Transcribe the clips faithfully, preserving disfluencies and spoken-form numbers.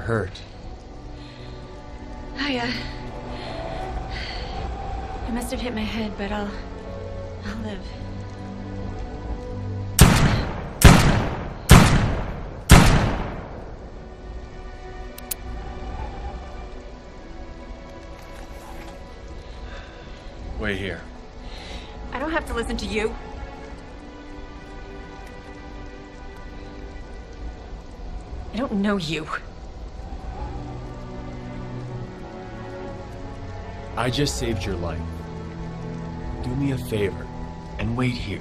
hurt. I, uh... I must have hit my head, but I'll... I'll live. Wait here. I don't have to listen to you. I don't know you. I just saved your life. Do me a favor and wait here.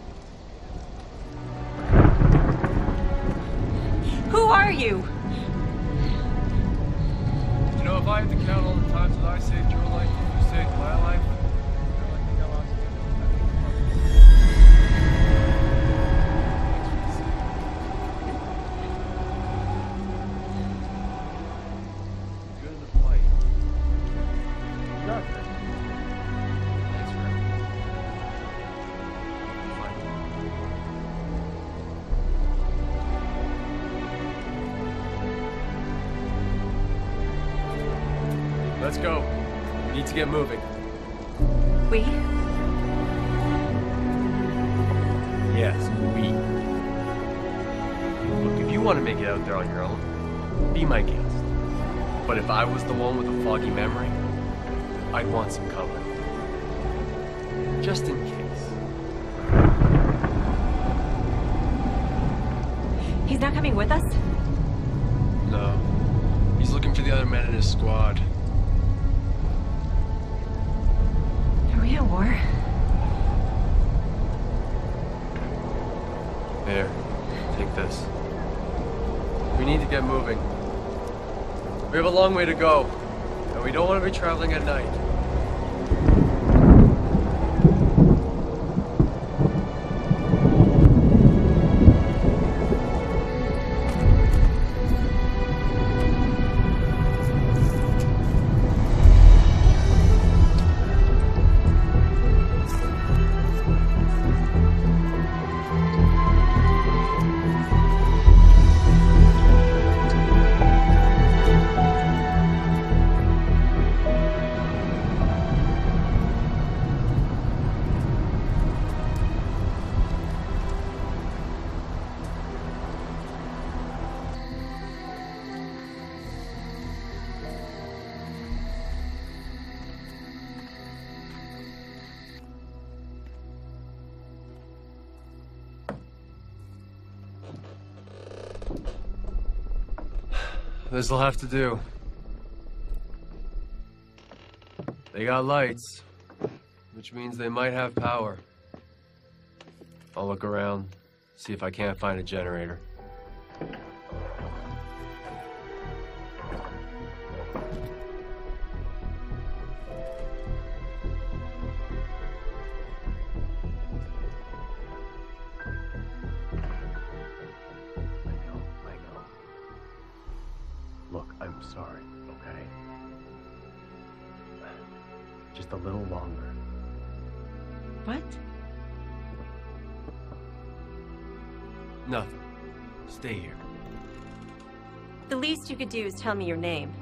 Who are you? You know, if I had to count all the times that I saved your life and you saved my life, I think I lost it. Good in the fight. Not good. Thanks for everything. Let's go. We need to get moving. We? Yes, we. Look, if you want to make it out there on your own, be my guest. But if I was the one with a foggy memory, I'd want some cover. Just in case. He's not coming with us? No. He's looking for the other men in his squad. Are we at war? Here, take this. We need to get moving. We have a long way to go, and we don't want to be traveling at night. This'll have to do. They got lights, which means they might have power. I'll look around, see if I can't find a generator. Look, I'm sorry, okay? Just a little longer. What? Nothing. Stay here. The least you could do is tell me your name.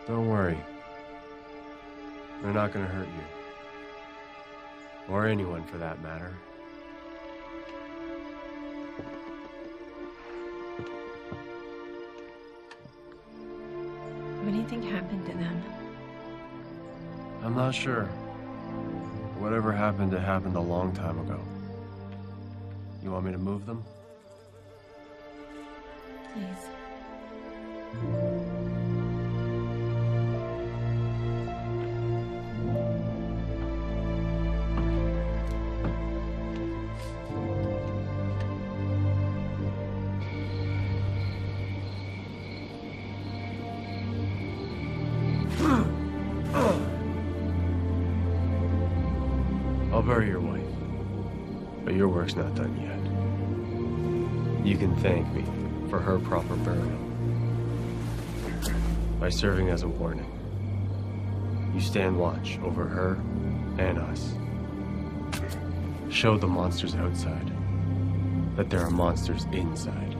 Don't worry. They're not gonna hurt you. Or anyone, for that matter. What do you think happened to them? I'm not sure. Whatever happened, it happened a long time ago. You want me to move them? Please. I'll bury your wife. But your work's not done yet. You can thank me for her proper burial by serving as a warning. You stand watch over her and us. Show the monsters outside that there are monsters inside.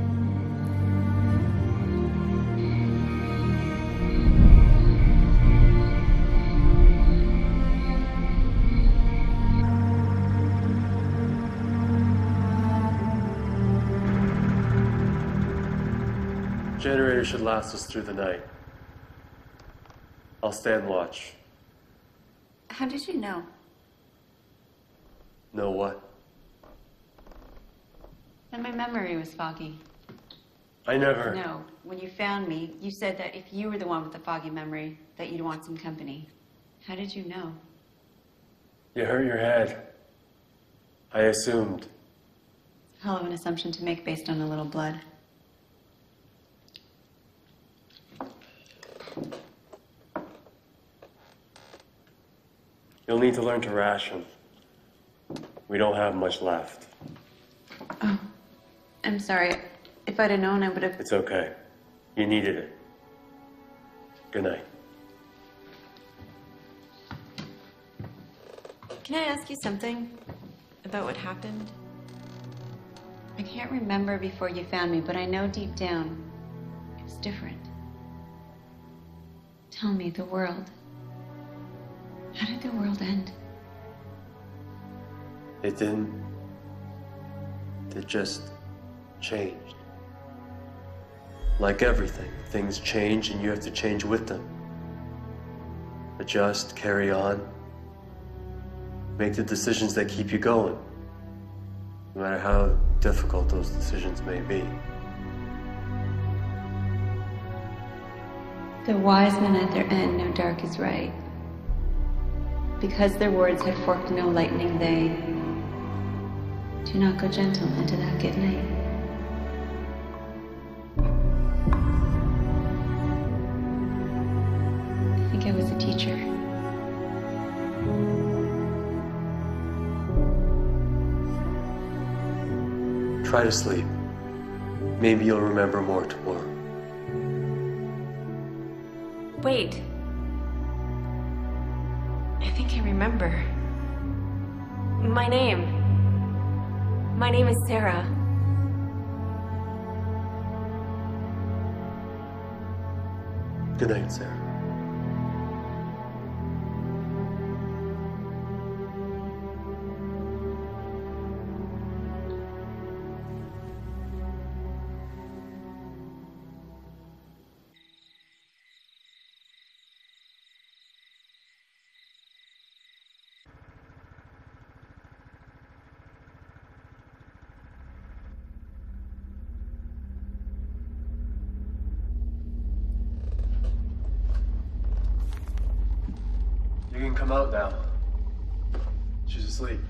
Generator should last us through the night. I'll stand watch. How did you know? Know what? That my memory was foggy. I never... No, when you found me, you said that if you were the one with the foggy memory, that you'd want some company. How did you know? You hurt your head. I assumed. Hell of an assumption to make based on a little blood. You'll need to learn to ration. We don't have much left. Oh, I'm sorry. If I'd have known, I would have... It's okay. You needed it. Good night. Can I ask you something about what happened? I can't remember before you found me, but I know deep down it was different. Tell me, the world. How did the world end? It didn't. It just changed. Like everything, things change and you have to change with them. Adjust, carry on. Make the decisions that keep you going. No matter how difficult those decisions may be. The wise men at their end know dark is right. Because their words had forked no lightning, they do not go gentle into that good night. I think I was a teacher. Try to sleep. Maybe you'll remember more tomorrow. Wait. I think I remember. My name. My name is Sarah. Good night, Sarah. You can come out now. She's asleep.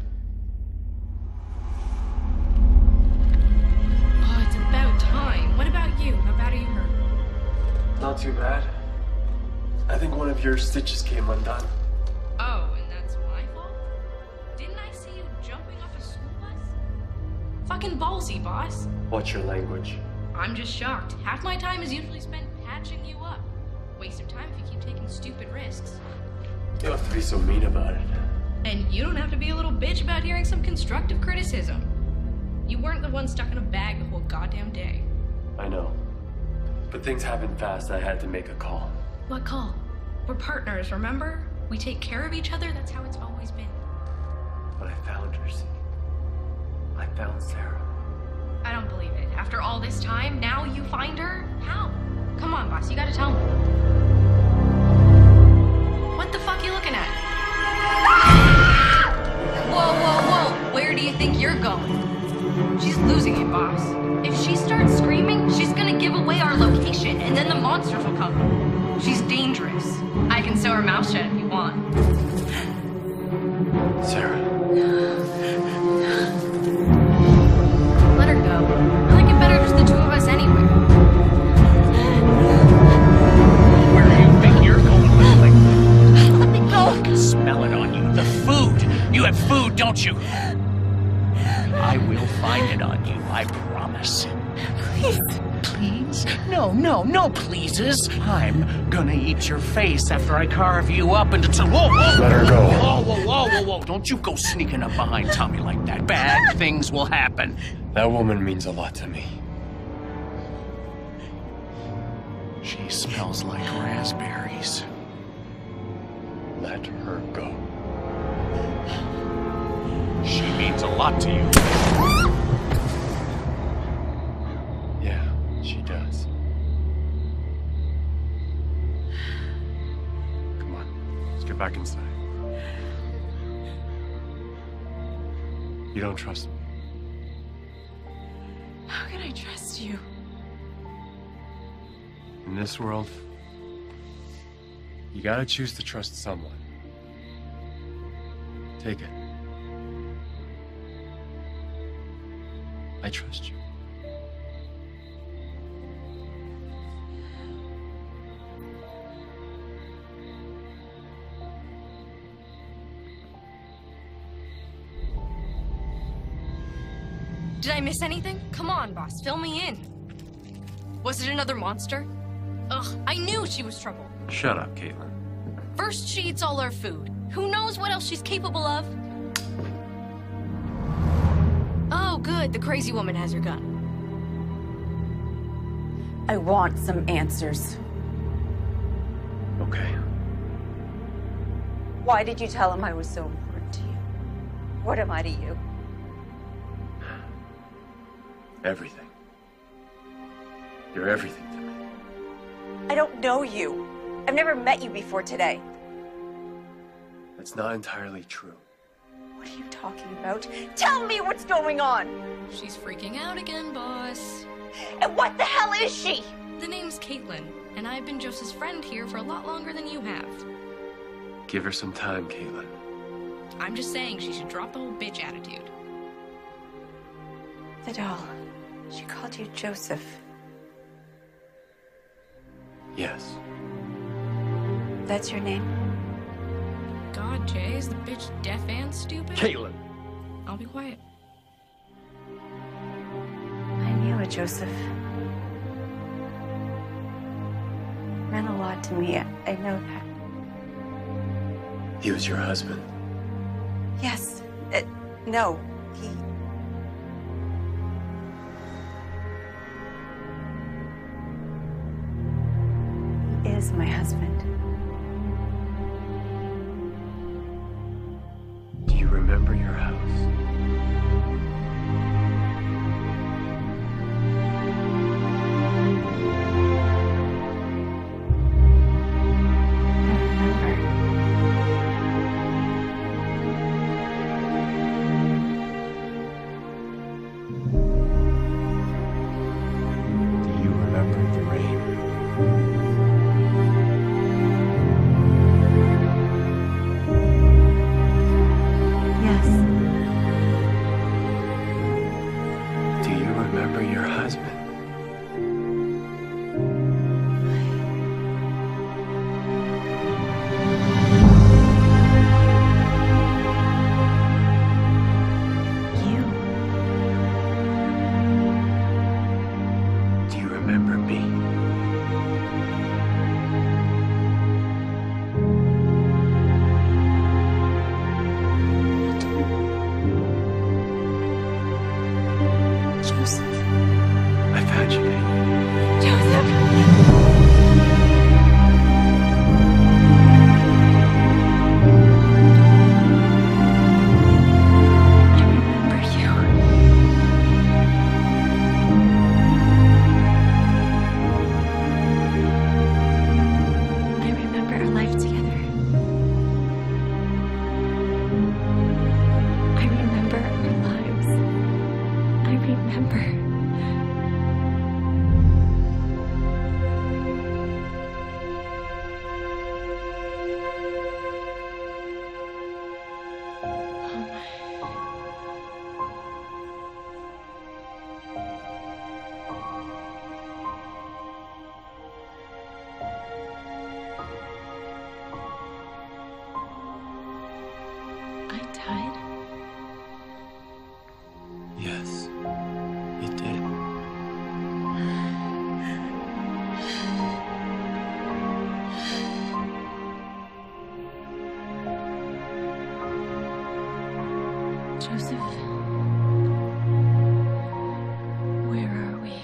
Oh, it's about time. What about you? How bad are you hurt? Not too bad. I think one of your stitches came undone. Oh, and that's my fault? Didn't I see you jumping off a school bus? Fucking ballsy, boss. What's your language? I'm just shocked. Half my time is usually spent patching you up. Waste of time if you keep taking stupid risks. You don't have to be so mean about it. And you don't have to be a little bitch about hearing some constructive criticism. You weren't the one stuck in a bag the whole goddamn day. I know. But things happened fast. I had to make a call. What call? We're partners, remember? We take care of each other, that's how it's always been. But I found her, see? I found Sarah. I don't believe it. After all this time, now you find her? How? Come on, boss, you gotta tell me. What the fuck you looking at? Whoa, whoa, whoa! Where do you think you're going? She's losing it, boss. If she starts screaming, she's gonna give away our location, and then the monsters will come. She's dangerous. I can sew her mouth shut if you want. Sarah. Let her go. I like it better just the two of us anyway. Where do you think you're going with like? Let me go. I can smell it on you. The food. You have food, don't you? I will find it on you, I promise. Please. Please? No, no, no pleases. I'm gonna eat your face after I carve you up into two. Whoa, whoa! Let her go. Whoa, whoa, whoa, whoa, whoa. Don't you go sneaking up behind Tommy like that. Bad things will happen. That woman means a lot to me. She smells like raspberries. Let her go. She means a lot to you. Yeah, she does. Come on, let's get back inside. You don't trust me. How can I trust you? In this world, you gotta choose to trust someone. Take it. I trust you. Did I miss anything? Come on, boss, fill me in. Was it another monster? Ugh, I knew she was trouble. Shut up, Caitlin. First she eats all our food. Who knows what else she's capable of? Oh, good, the crazy woman has her gun. I want some answers. Okay. Why did you tell him I was so important to you? What am I to you? Everything. You're everything to me. I don't know you. I've never met you before today. That's not entirely true. What are you talking about? Tell me what's going on! She's freaking out again, boss. And what the hell is she? The name's Caitlin, and I've been Joseph's friend here for a lot longer than you have. Give her some time, Caitlin. I'm just saying she should drop the whole bitch attitude. Vidal, she called you Joseph. Yes. That's your name? God, Jay, is the bitch deaf and stupid? Caitlin! I'll be quiet. I knew a Joseph. Meant a lot to me, I, I know that. He was your husband. Yes. Uh, no. He... He is my husband. Do you remember your house? remember. Yes, it did. Joseph, where are we?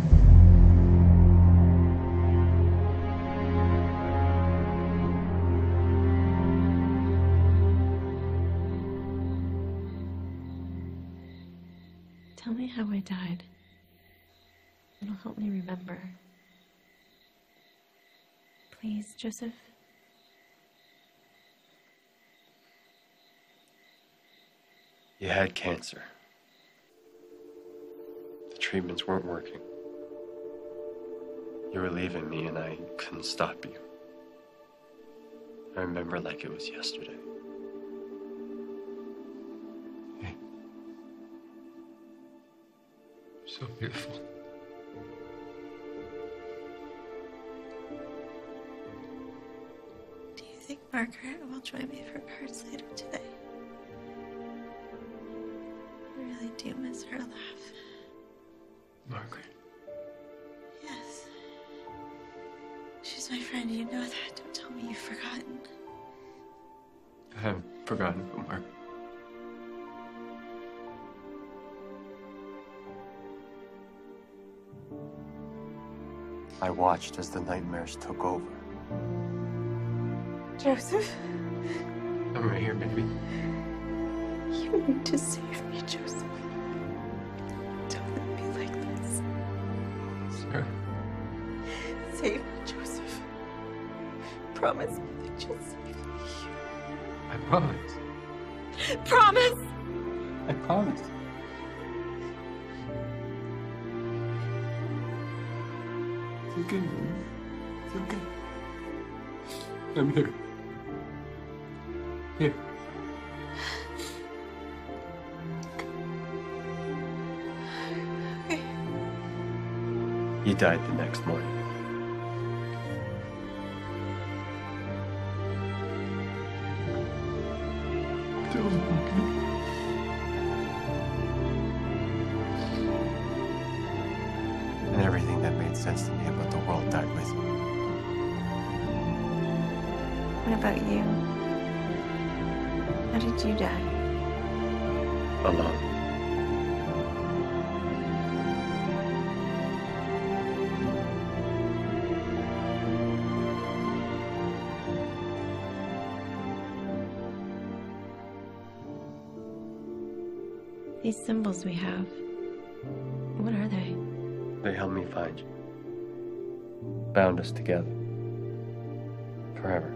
Tell me how I died. It'll help me remember. Please, Joseph. You had cancer. The treatments weren't working. You were leaving me and I couldn't stop you. I remember like it was yesterday. Hey. You're so beautiful. Do you think Margaret will join me for cards later today? I really do miss her laugh. Margaret. Yes. She's my friend, you know that. Don't tell me you've forgotten. I haven't forgotten about Margaret. I watched as the nightmares took over. Joseph, I'm right here, baby. you need to save me, Joseph. Don't let me like this. Sarah. Save me, Joseph. Promise me that you'll save me. I promise. Promise! I promise. It's okay, baby. It's okay. I'm here. Here. Okay. He died the next morning. And everything that made sense to me about the world died with him. What about you? How did you die? Alone. These symbols we have, what are they? They helped me find you. Bound us together. Forever.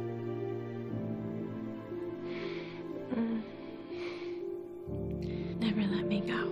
Mm. Never let me go.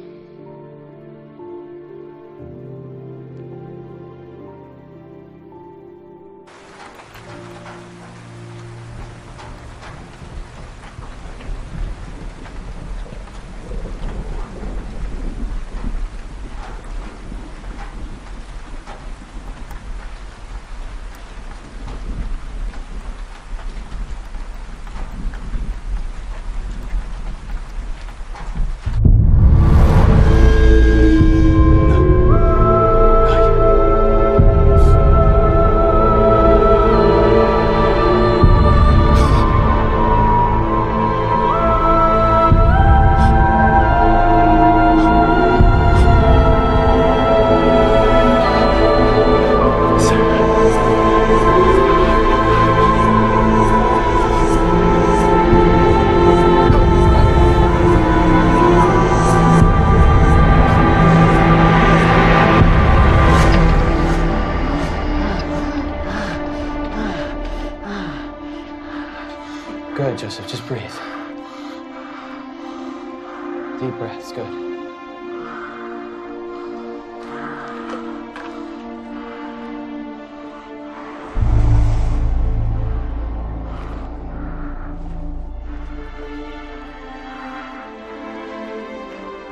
Good, Joseph. Just breathe. Deep breaths. Good.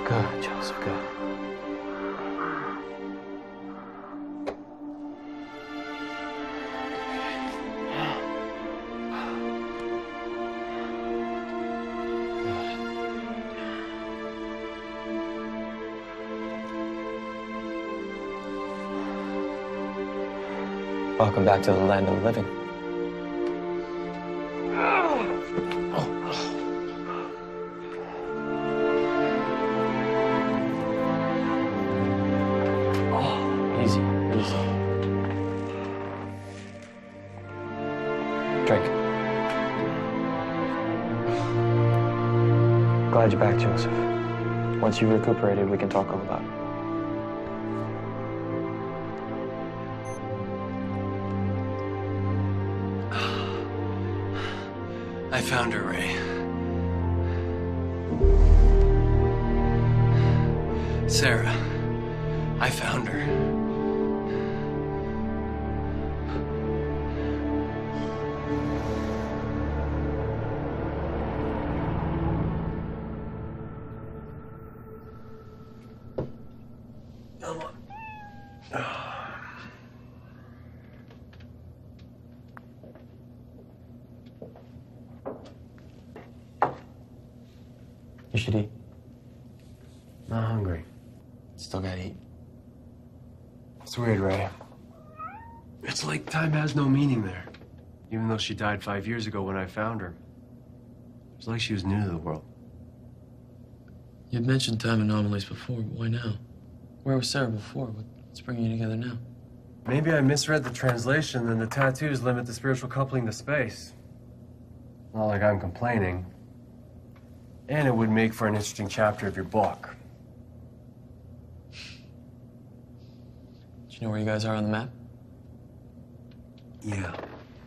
Good, Joseph, good. Welcome back to the land of the living. Oh, easy, easy. Drink. Glad you're back, Joseph. Once you've recuperated, we can talk all about it. I found her, Ray. Sarah, I found her. You should eat. Not hungry. Still gotta eat. It's weird, Ray. It's like time has no meaning there. Even though she died five years ago when I found her. It's like she was new to the world. You'd mentioned time anomalies before, but why now? Where was Sarah before? What's bringing you together now? Maybe I misread the translation and the tattoos limit the spiritual coupling to space. Not like I'm complaining. And it would make for an interesting chapter of your book. Do you know where you guys are on the map? Yeah.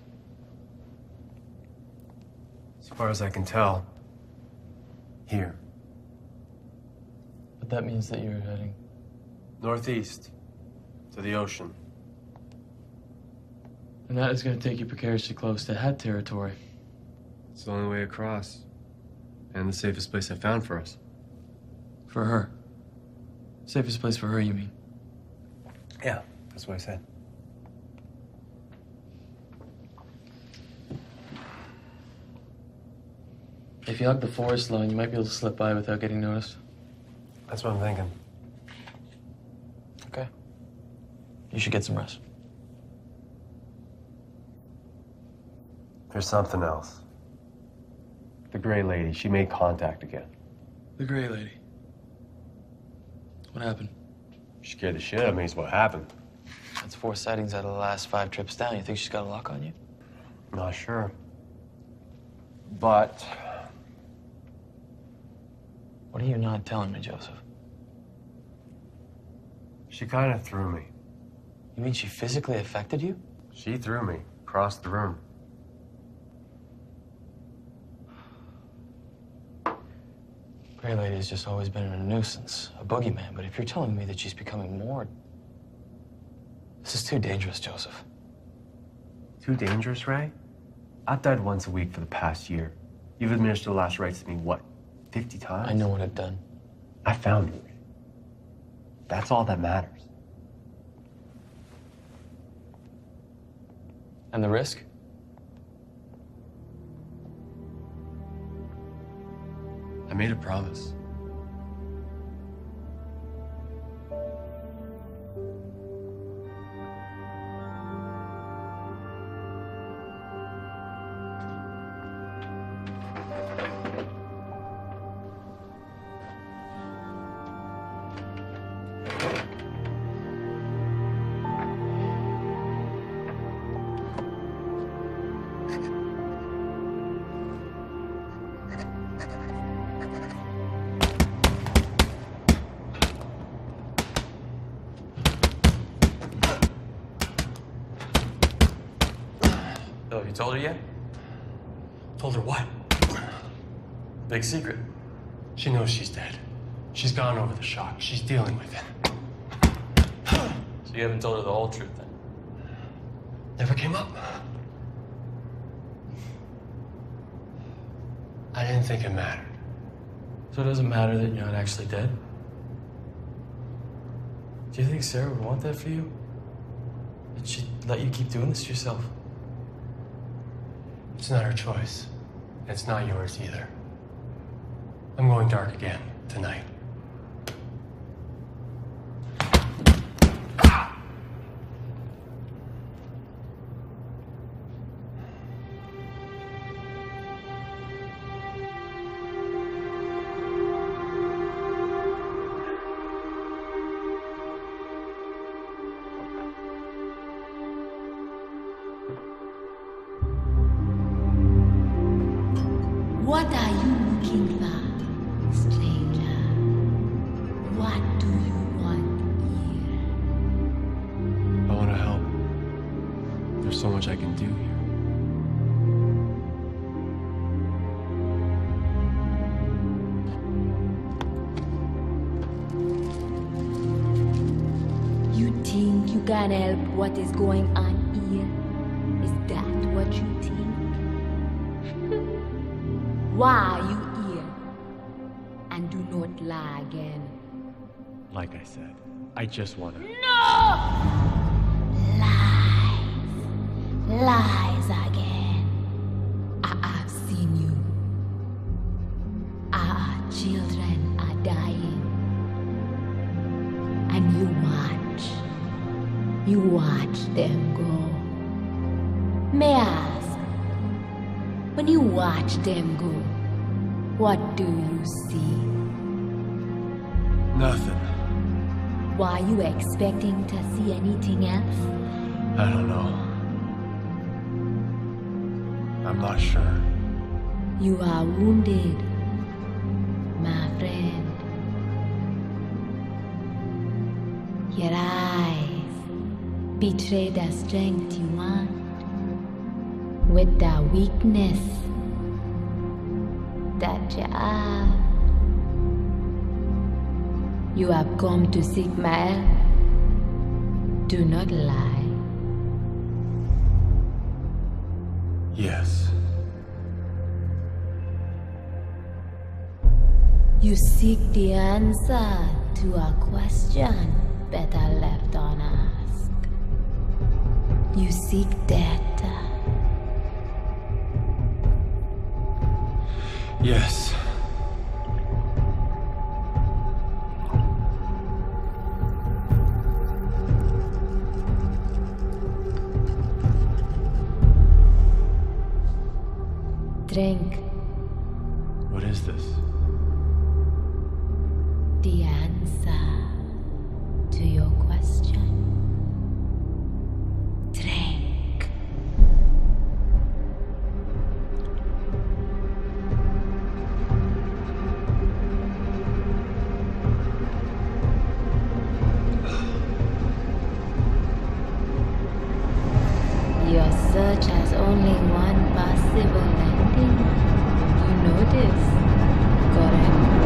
As far as I can tell, here. But that means that you're heading... Northeast, to the ocean. And that is going to take you precariously close to Het territory. It's the only way across. And the safest place I found for us. For her. Safest place for her, you mean? Yeah, that's what I said. If you hug the forest line, you might be able to slip by without getting noticed. That's what I'm thinking. Okay. You should get some rest. There's something else. The Gray Lady, she made contact again. The Gray Lady. What happened? She scared the shit out of me is what happened. That's four sightings out of the last five trips down. You think she's got a lock on you? Not sure. But... What are you not telling me, Joseph? she kind of threw me. You mean she physically affected you? She threw me across the room. Gray Lady has just always been a nuisance, a boogeyman, but if you're telling me that she's becoming more... This is too dangerous, Joseph. Too dangerous, Ray? I've died once a week for the past year. You've administered the last rites to me, what, fifty times? I know what I've done. I found you. That's all that matters. And the risk? I made a promise. So, have you told her yet? Told her what? Big secret. She knows she's dead. She's gone over the shock. She's dealing with it. So you haven't told her the whole truth, then? Never came up. I didn't think it mattered. So it doesn't matter that you're not actually dead? Do you think Sarah would want that for you? That she'd let you keep doing this to yourself? It's not her choice. It's not yours either. I'm going dark again tonight. What are you looking for, stranger? What do you want here? I want to help. There's so much I can do here. You think you can help what is going on here? Is that what you think? Why are you here? And do not lie again. Like I said, I just want to... No! Lies. Lies again. I have seen you. Our children are dying. And you watch. You watch them go. May I ask? When you watch them go, what do you see? Nothing. Were you expecting to see anything else? I don't know. I'm not sure. You are wounded, my friend. Your eyes betray the strength you want with the weakness that you have. You have come to seek my help. Do not lie. Yes. You seek the answer to a question better left unasked. You seek death. Yes. Drink. What is this? The answer to your question. Drink. Your search has only one possible ending. You know this, correct?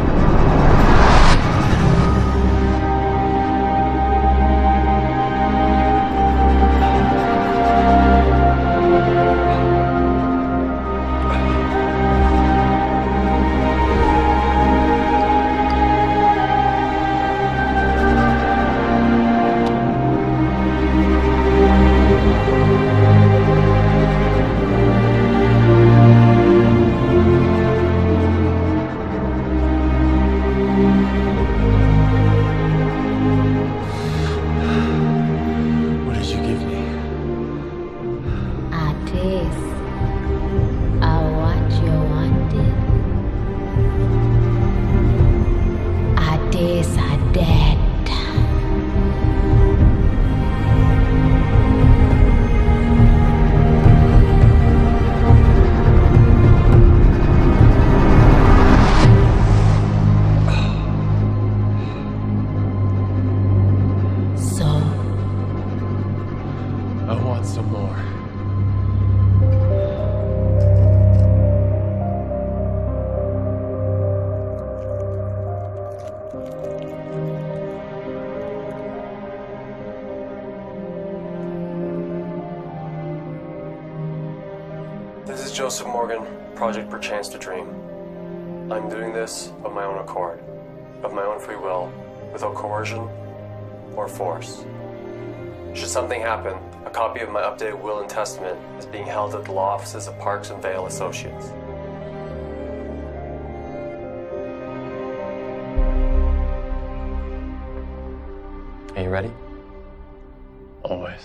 This is Joseph Morgan, Project Perchance to Dream. I'm doing this of my own accord, of my own free will, without coercion or force. Should something happen, a copy of my updated will and testament is being held at the law offices of Parks and Vale Associates. Are you ready? Always.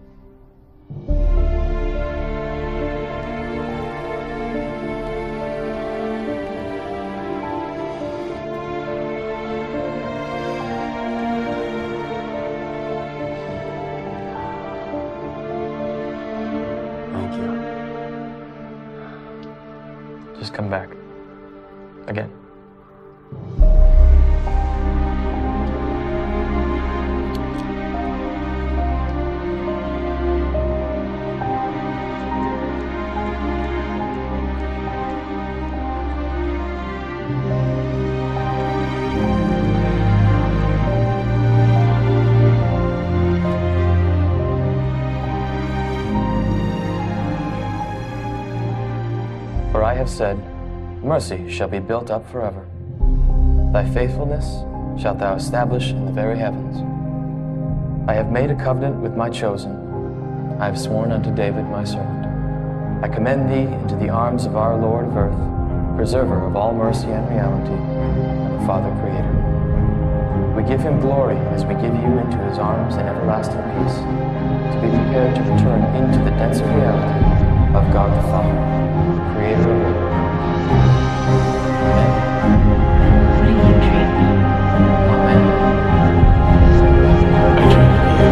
Thank you. Just come back. Again. For I have said, mercy shall be built up forever. Thy faithfulness shalt thou establish in the very heavens. I have made a covenant with my chosen. I have sworn unto David my servant. I commend thee into the arms of our Lord of earth, preserver of all mercy and reality, and the Father Creator. We give him glory as we give you into his arms in everlasting peace, to be prepared to return into the denser reality of God the Father, Creator of all. Amen. What do you dream? Amen. I dream of you.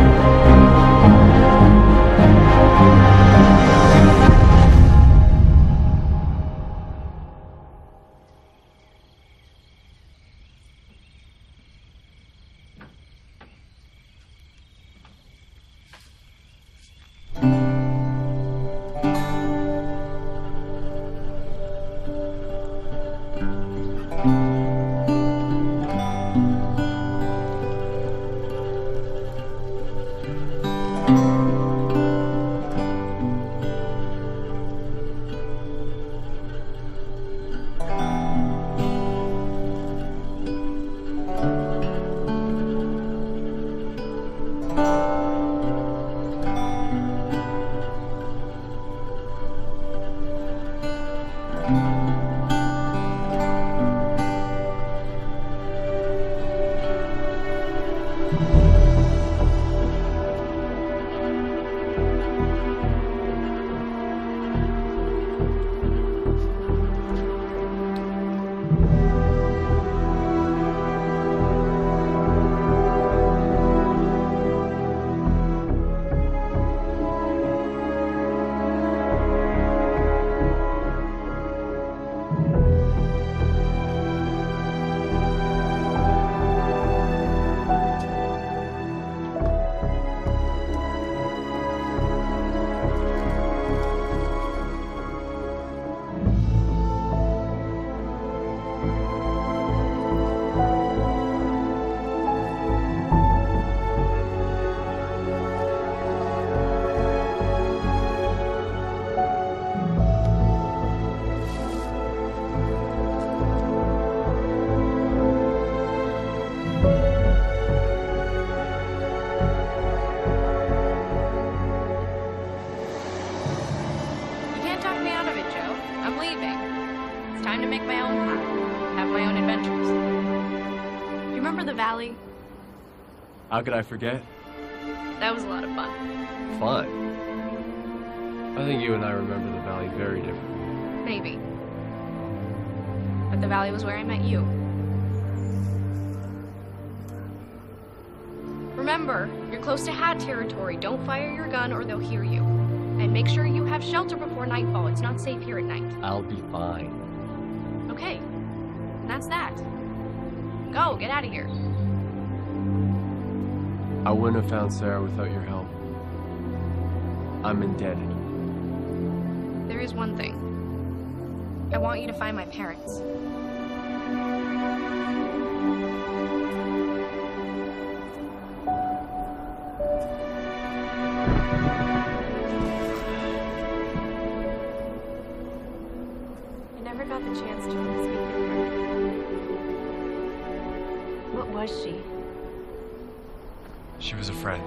How could I forget? That was a lot of fun. Fun? I think you and I remember the valley very differently. Maybe. But the valley was where I met you. Remember, you're close to Hat territory. Don't fire your gun or they'll hear you. And make sure you have shelter before nightfall. It's not safe here at night. I'll be fine. Okay. And that's that. Go, get out of here. I wouldn't have found Sarah without your help. I'm indebted. There is one thing. I want you to find my parents. I never got the chance to really speak with her. What was she? She was a friend.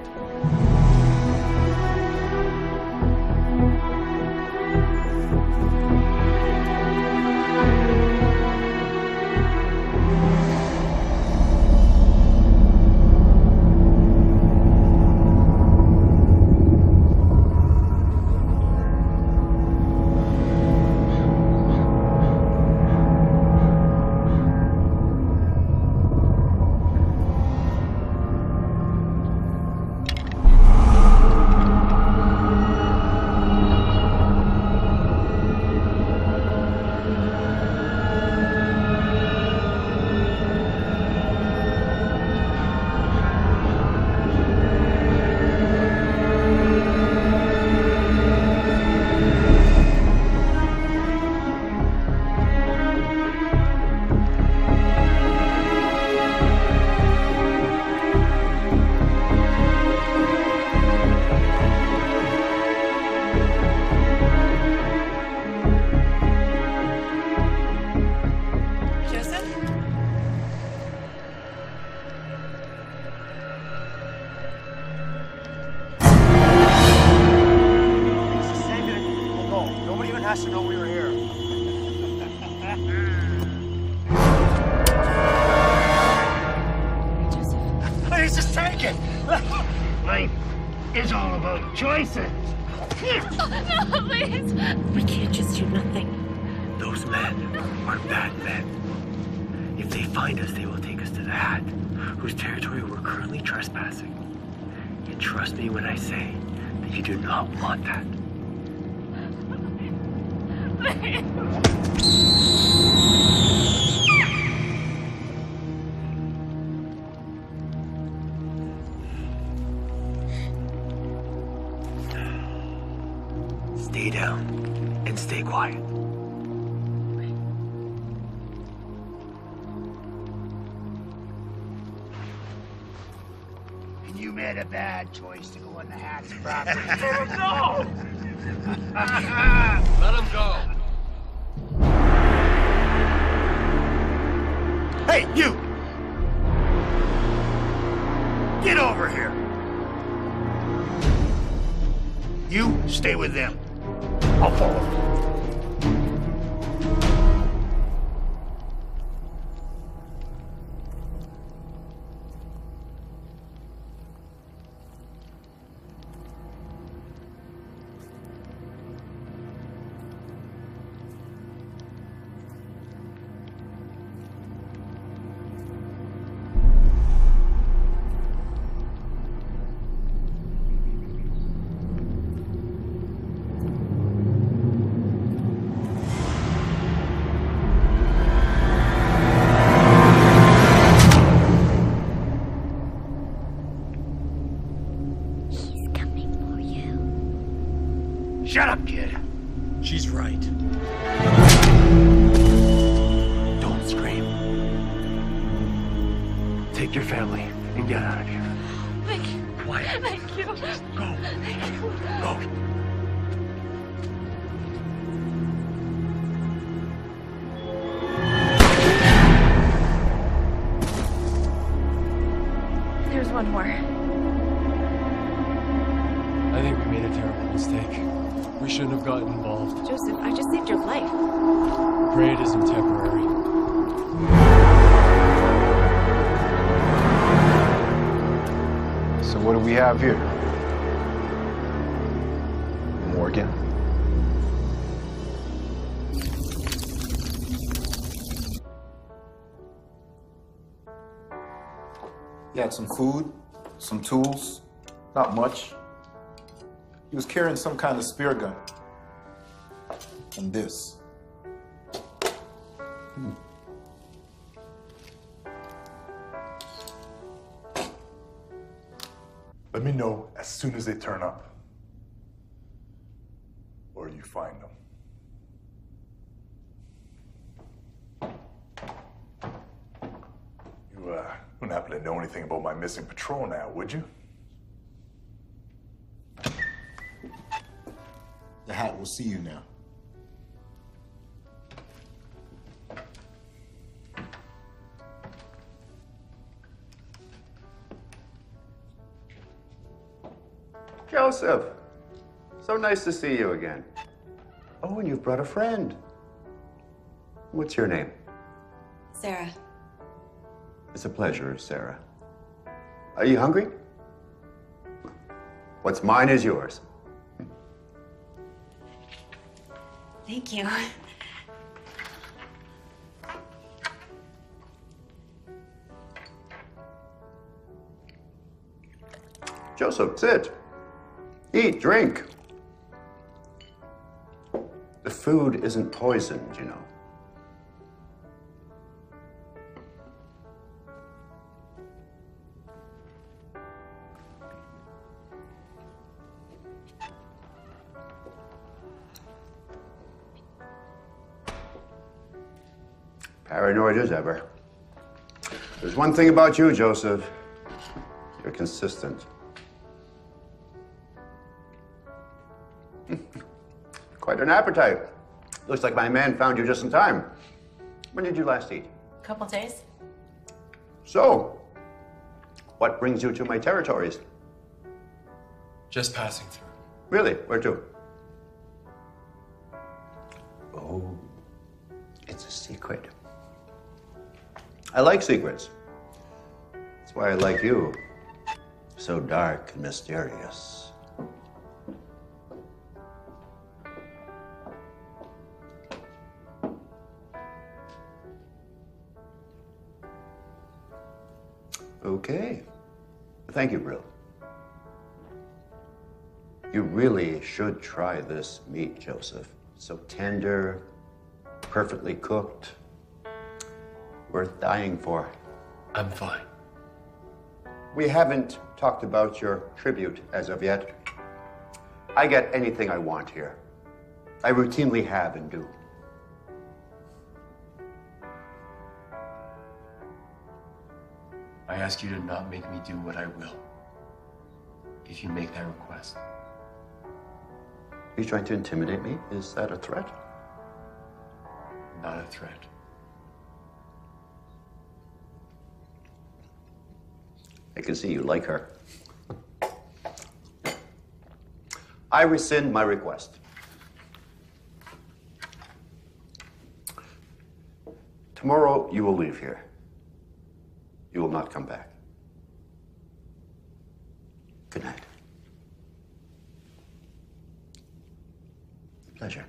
Life is all about choices. No, please. We can't just do nothing. Those men are bad men. If they find us, they will take us to the Hat, whose territory we're currently trespassing. And trust me when I say that you do not want that. Stay down and stay quiet. And you made a bad choice to go on the Hat's property. No! Let him go. Hey, you! Get over here! You stay with them. I'll follow. Shut up, kid. She's right. Don't scream. Take your family and get out of here. Thank you. Quiet. Thank you. Go. Thank you. Go. There's one more. I think we made a terrible mistake. We shouldn't have gotten involved. Joseph, I just saved your life. Parade isn't temporary. So what do we have here? Morgan? He had some food, some tools, not much. He was carrying some kind of spear gun. And this. Hmm. Let me know as soon as they turn up. Or you find them. You, uh, wouldn't happen to know anything about my missing patrol now, would you? The Hat will see you now. Joseph, so nice to see you again. Oh, and you've brought a friend. What's your name? Sarah. It's a pleasure, Sarah. Are you hungry? What's mine is yours. Thank you. Joseph, sit. Eat, drink. The food isn't poisoned, you know. Paranoid as ever. There's one thing about you, Joseph. You're consistent. Quite an appetite. Looks like my man found you just in time. When did you last eat? Couple days. So, what brings you to my territories? Just passing through. Really? Where to? Oh, it's a secret. I like secrets. That's why I like you. So dark and mysterious. Okay. Thank you, Brill. You really should try this meat, Joseph. So tender, perfectly cooked. Worth dying for. I'm fine. We haven't talked about your tribute as of yet. I get anything I want here. I routinely have and do. I ask you to not make me do what I will. If you make that request. Are you trying to intimidate me? Is that a threat? Not a threat. I can see you like her. I rescind my request. Tomorrow you will leave here. You will not come back. Good night. Pleasure.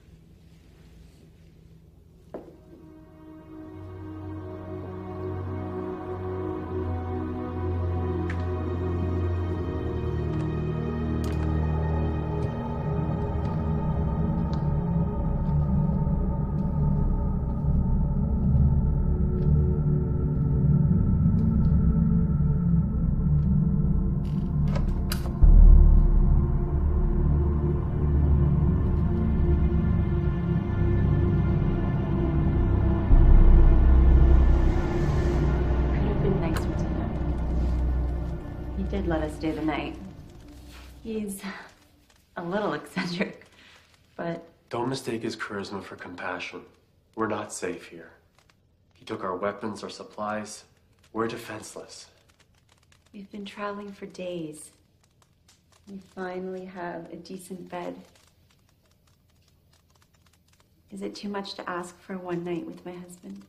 Let us stay the night. He's a little eccentric, but... Don't mistake his charisma for compassion. We're not safe here. He took our weapons, our supplies. We're defenseless. We've been traveling for days. We finally have a decent bed. Is it too much to ask for one night with my husband?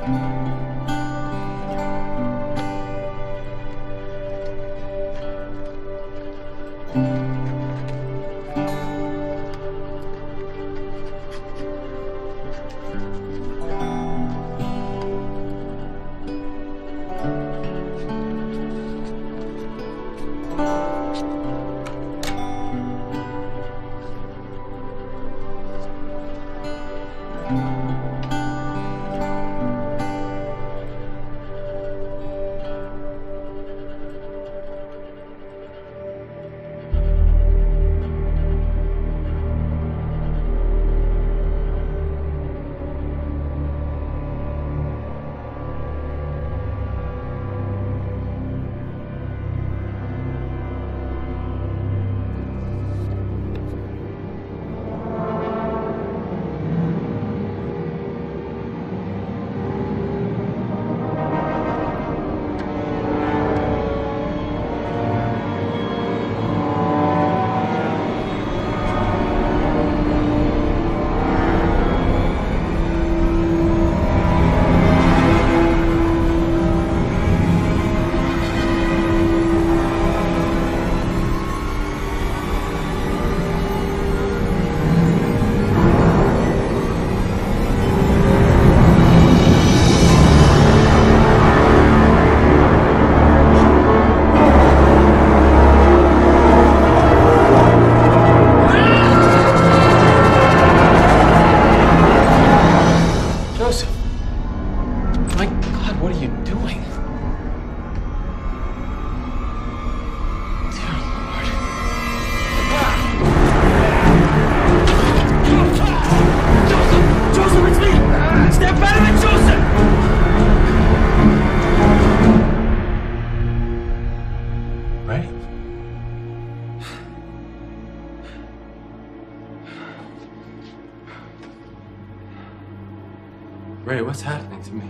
Ray, what's happening to me?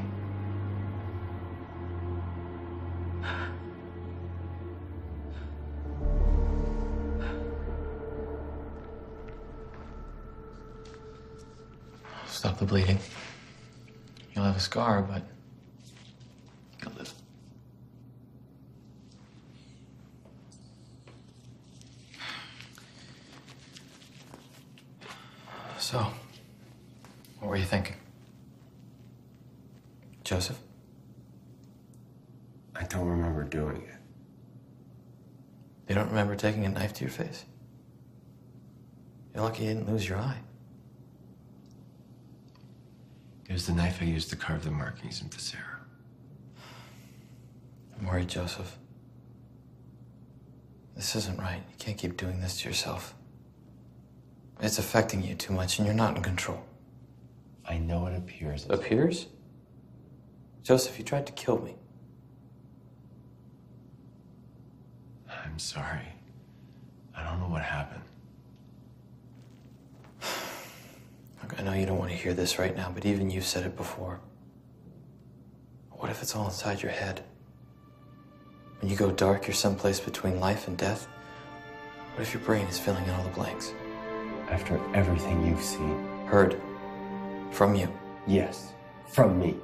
Stop the bleeding. You'll have a scar, but you'll live. So, what were you thinking? Joseph? I don't remember doing it. You don't remember taking a knife to your face? You're lucky you didn't lose your eye. It was the knife I used to carve the markings into Sarah. I'm worried, Joseph. This isn't right. You can't keep doing this to yourself. It's affecting you too much, and you're not in control. I know it appears. As Appears? Joseph, you tried to kill me. I'm sorry. I don't know what happened. Look, I know you don't want to hear this right now, but even you've said it before. What if it's all inside your head? When you go dark, you're someplace between life and death. What if your brain is filling in all the blanks? After everything you've seen. Heard. From you. Yes, from me.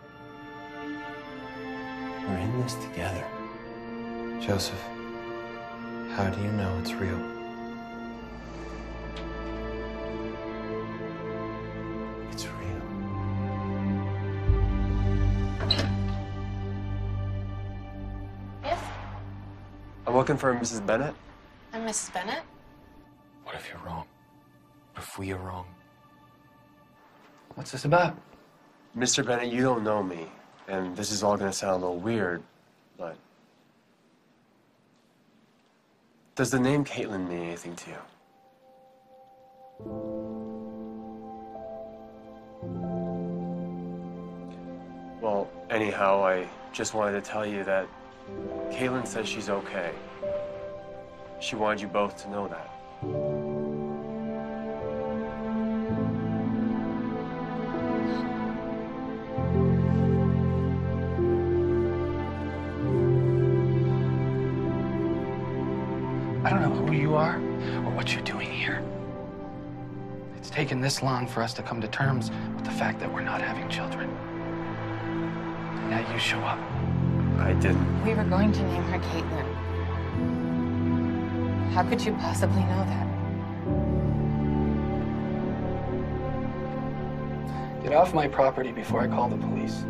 We're in this together. Joseph, how do you know it's real? It's real. Yes? I'm looking for Missus Bennett. I'm Missus Bennett. What if you're wrong? What if we are wrong? What's this about? Mister Bennett, you don't know me, and this is all gonna sound a little weird, but... Does the name Caitlin mean anything to you? Well, anyhow, I just wanted to tell you that Caitlin says she's okay. She wanted you both to know that. I don't know who you are or what you're doing here. It's taken this long for us to come to terms with the fact that we're not having children. now you show up. I didn't. We were going to name her Caitlin. How could you possibly know that? Get off my property before I call the police.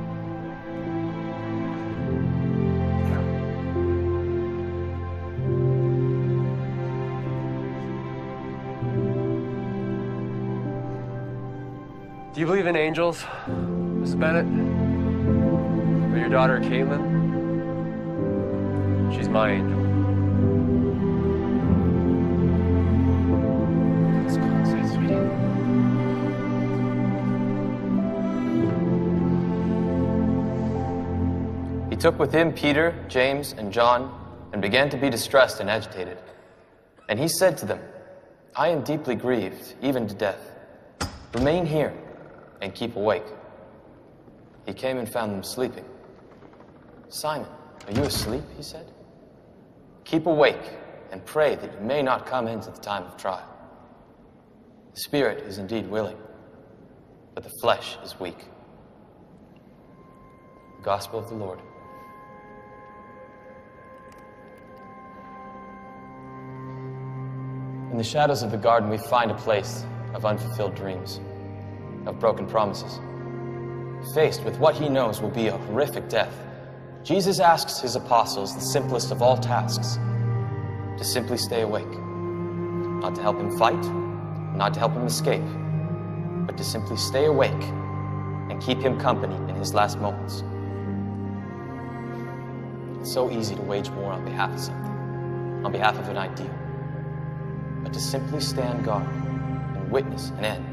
Do you believe in angels, Miss Bennett? Or your daughter, Caitlin? She's my angel. Let's go inside, sweetie. He took with him Peter, James, and John, and began to be distressed and agitated. And he said to them, I am deeply grieved, even to death. Remain here and keep awake. He came and found them sleeping. Simon, are you asleep? He said. Keep awake and pray that you may not come into the time of trial. The spirit is indeed willing, but the flesh is weak. The Gospel of the Lord. In the shadows of the garden, we find a place of unfulfilled dreams, of broken promises. Faced with what he knows will be a horrific death, Jesus asks his apostles the simplest of all tasks, to simply stay awake. Not to help him fight, not to help him escape, but to simply stay awake and keep him company in his last moments. It's so easy to wage war on behalf of something, on behalf of an ideal, but to simply stand guard and witness an end.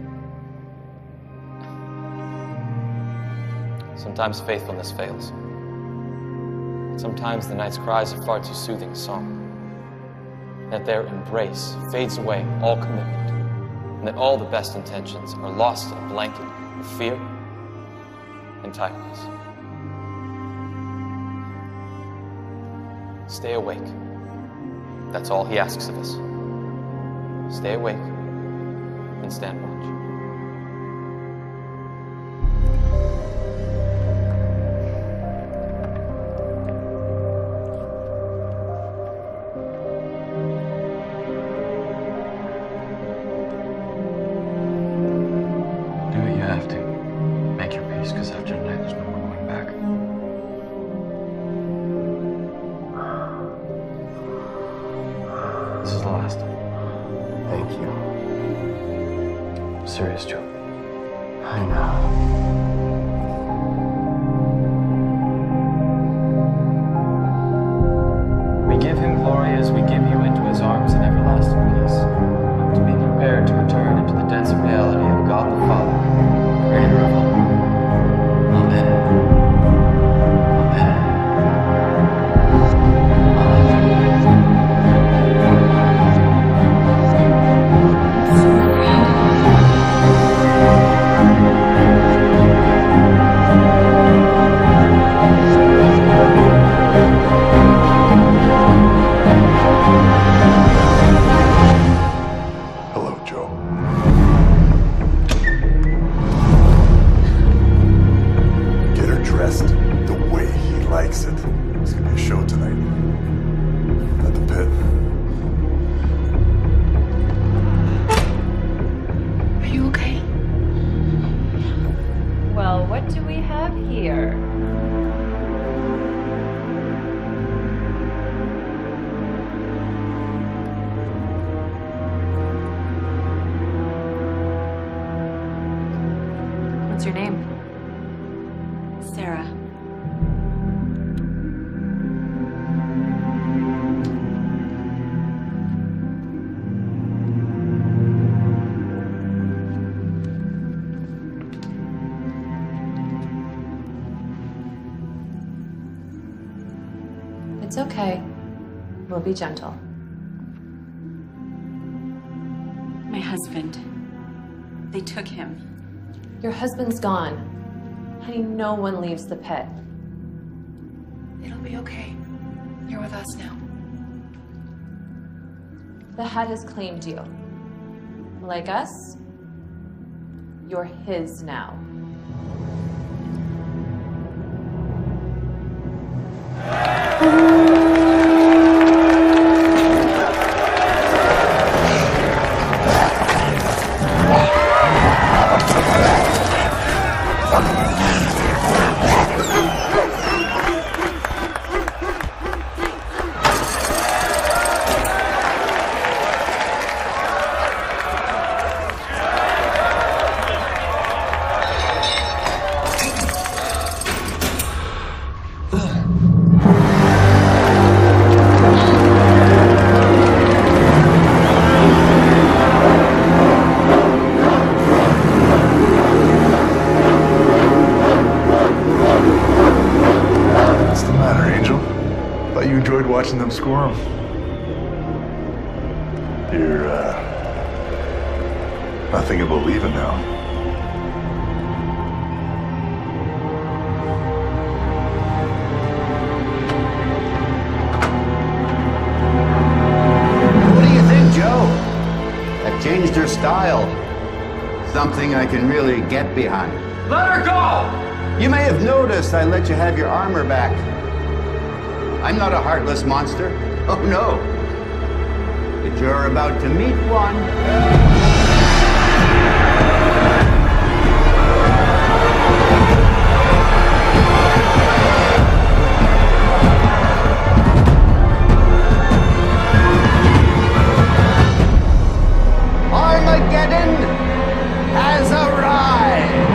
Sometimes faithfulness fails. Sometimes the night's cries are far too soothing a song. That their embrace fades away all commitment, and that all the best intentions are lost in a blanket of fear and tiredness. Stay awake. That's all he asks of us. Stay awake and stand watch. Serious, Joe. I know. We give him glory as we give you into his arms and everlasting peace, to be prepared to return into the dense reality of God the Father, creator of all. Amen. Amen. What's your name? Sarah. It's okay. We'll be gentle. My husband. They took him. Your husband's gone. Honey, no one leaves the pit. It'll be okay. You're with us now. The Hat has claimed you. Like us, you're his now. Watching them squirm. You're, uh, not thinking about leaving now. What do you think, Joe? I've changed her style. Something I can really get behind. Let her go! You may have noticed I let you have your armor back. I'm not a heartless monster. Oh, no. But you're about to meet one. Armageddon has arrived!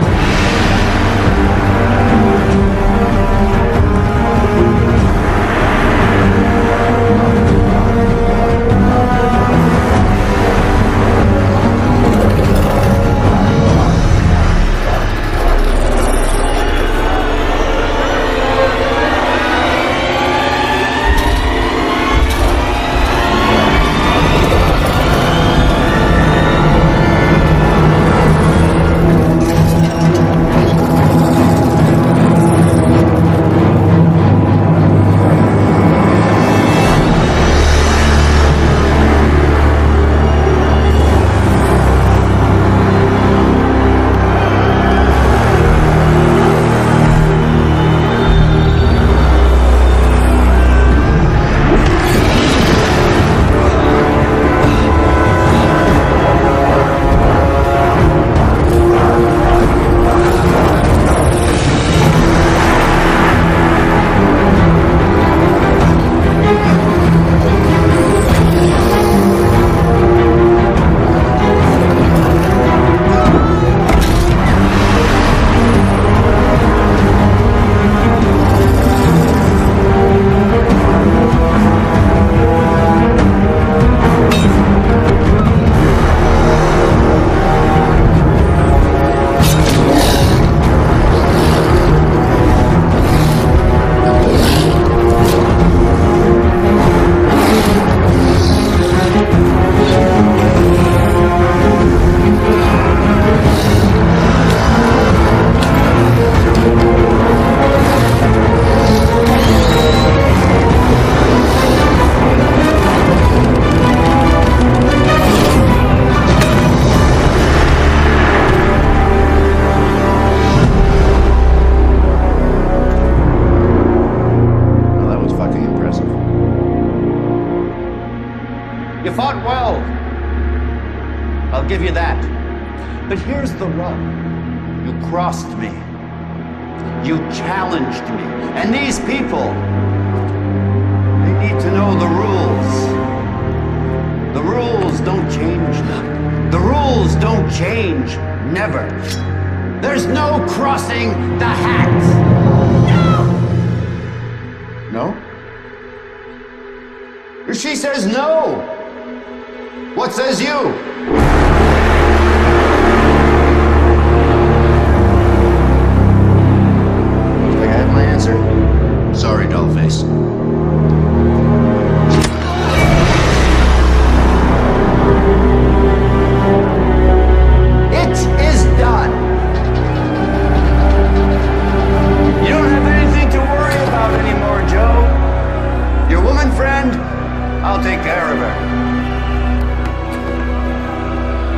fought well. I'll give you that. But here's the rub. You crossed me. You challenged me. And these people, they need to know the rules. The rules don't change now. The rules don't change. Never. There's no crossing the hat. No? No? She says no. What says you? Think I have my answer? Sorry, dollface. It is done. You don't have anything to worry about anymore, Joe. Your woman friend, I'll take care of her.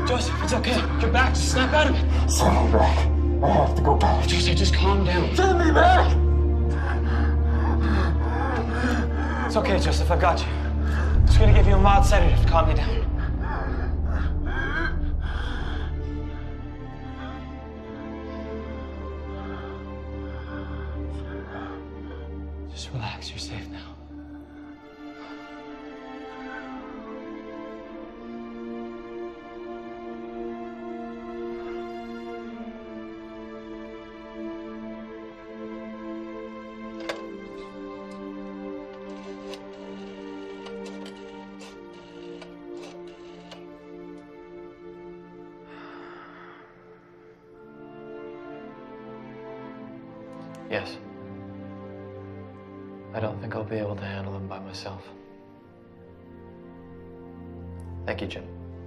Joseph, it's okay. Get back. Just snap out of it. Send me back. I have to go back. Joseph, just calm down. Send me back! It's okay, Joseph. I've got you. I'm just gonna give you a mild sedative to calm you down. Just relax. You're safe now. Yes. I don't think I'll be able to handle him by myself. Thank you, Jim.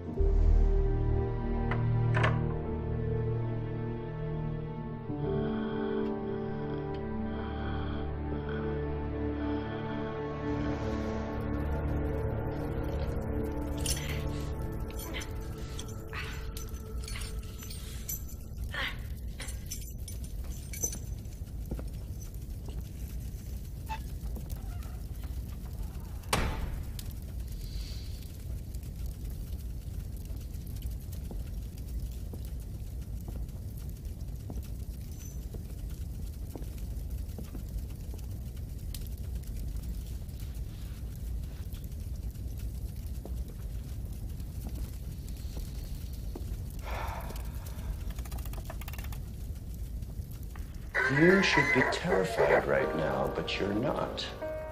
You should be terrified right now, but you're not.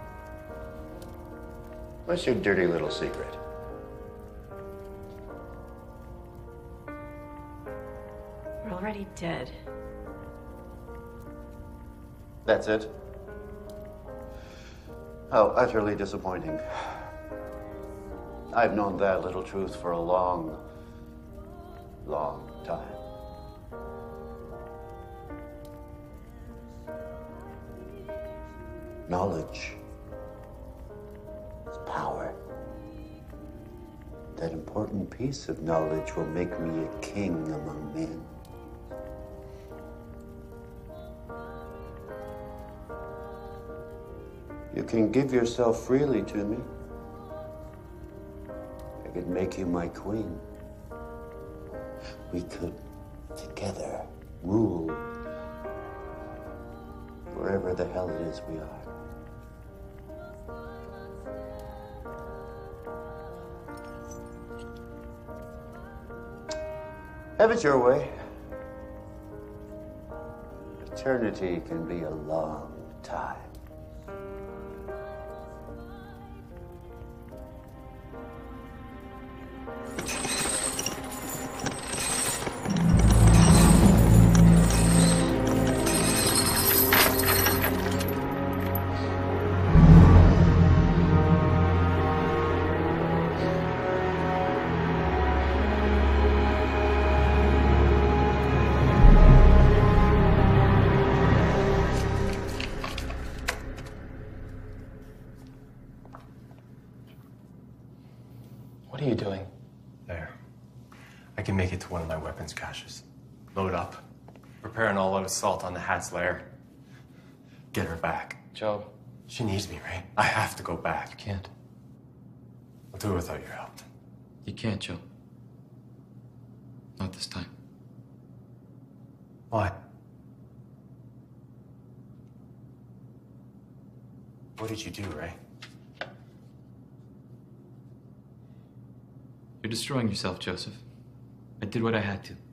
What's your dirty little secret? We're already dead. That's it? How utterly disappointing. I've known that little truth for a long, long time. Knowledge is power. That important piece of knowledge will make me a king among men. You can give yourself freely to me. I could make you my queen. We could together rule wherever the hell it is we are. Have it your way. Eternity can be a long time. What are you doing? There. I can make it to one of my weapons caches. Load up. Prepare an all-out assault on the Hat's lair. Get her back. Joe. She needs me, right? I have to go back. You can't. I'll do it without your help. You can't, Joe. Not this time. Why? What did you do, Ray? You're destroying yourself, Joseph. I did what I had to.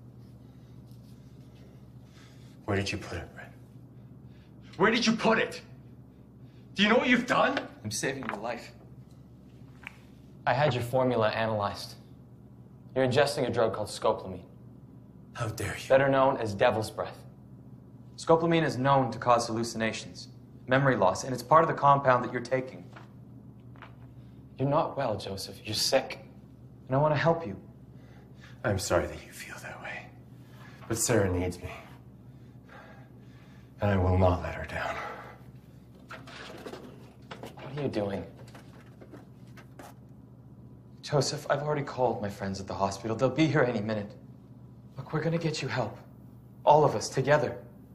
Where did you put it, Ray? Where did you put it? Do you know what you've done? I'm saving your life. I had your formula analyzed. You're ingesting a drug called scopolamine. How dare you? Better known as devil's breath. Scopolamine is known to cause hallucinations, memory loss, and it's part of the compound that you're taking. You're not well, Joseph. You're sick. And I want to help you. I'm sorry that you feel that way. But Sarah needs me. And I will not let her down. What are you doing? Joseph, I've already called my friends at the hospital. They'll be here any minute. Look, we're gonna get you help. All of us, together.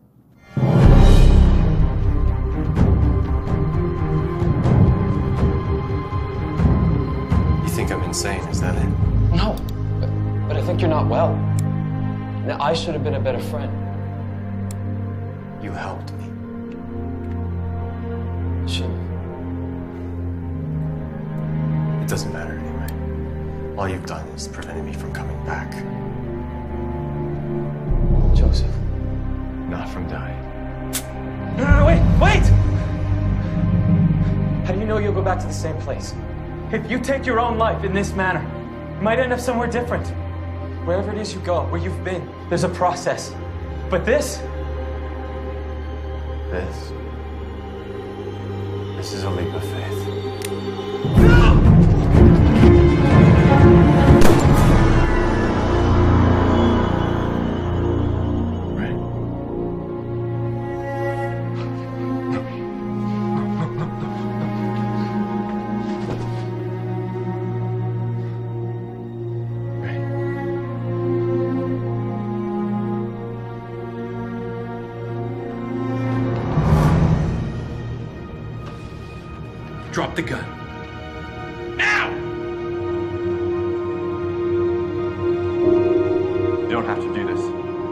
You think I'm insane, is that it? No, but, but I think you're not well. Now, I should have been a better friend. You helped me. Shouldn't. It doesn't matter anyway. All you've done is prevented me from coming back. Joseph. Not from dying. No, no, no, wait, wait! How do you know you'll go back to the same place? If you take your own life in this manner, you might end up somewhere different. Wherever it is you go, where you've been, there's a process. But this? This? This is a leap of faith. Drop the gun. Now! You don't have to do this.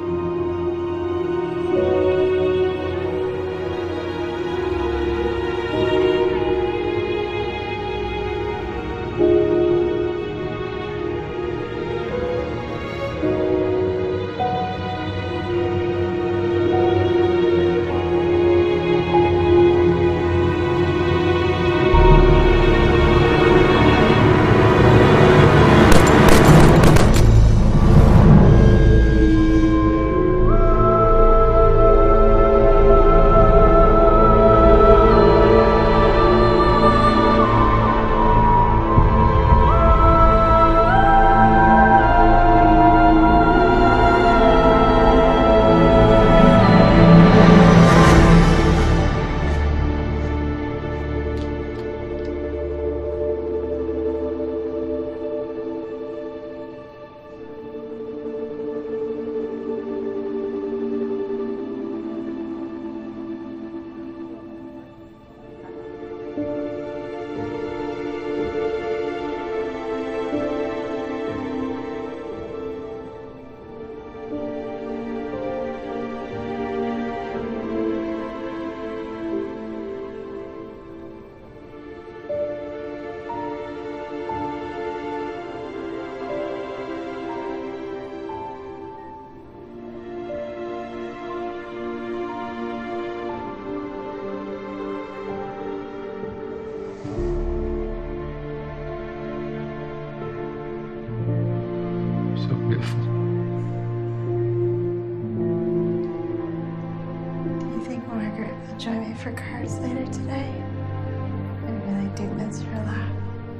Join me for cards later today. I really do miss her laugh.